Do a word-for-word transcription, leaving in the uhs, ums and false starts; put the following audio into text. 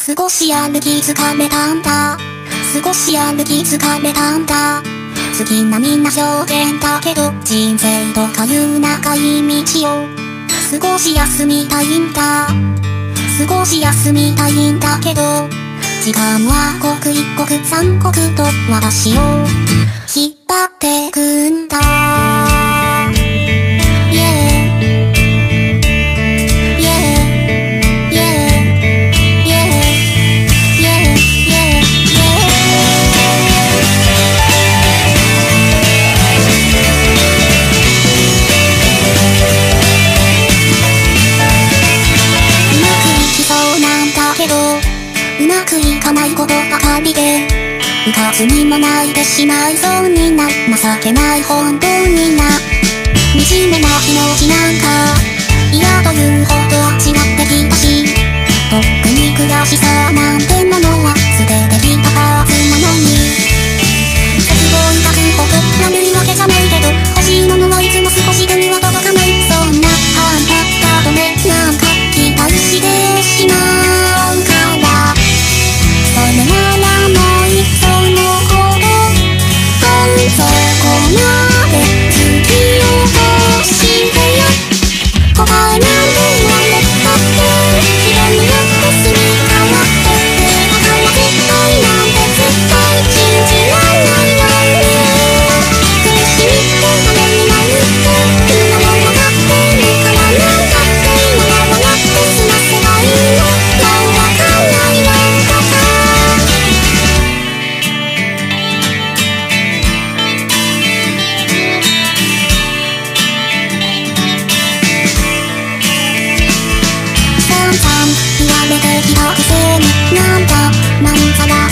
少し歩き疲れたんだ。少し歩き疲れたんだ。好きなみんな表現だけど、人生とかいう長い道を少し休みたいんだ。少し休みたいんだけど、時間は刻一刻三刻と私を引っ張ってくんだ。うまくいかないことばかりで、うかつにも泣いてしまいそうになる。情けない本当にな。惨めな気持ちなんか嫌というほど違ってきたし、とっくに悔しさなんてものは捨ててきたはずなのに、絶望抱くほど悪いわけじゃないけど、欲しいものはいつも少しでには届かない。そんなあんただとね、なんか期待してしまうから、それならもういっそのことそこまで突き落としてよ。答えなんて言われたって自然になってすり替わってって、だから絶対なんて絶対信じられないよね。苦しみってためになるってみんなもわかってるから、なんだって今は笑って済ませばいいの。もうわかんないのかな。言われてきたくせになんだなんざら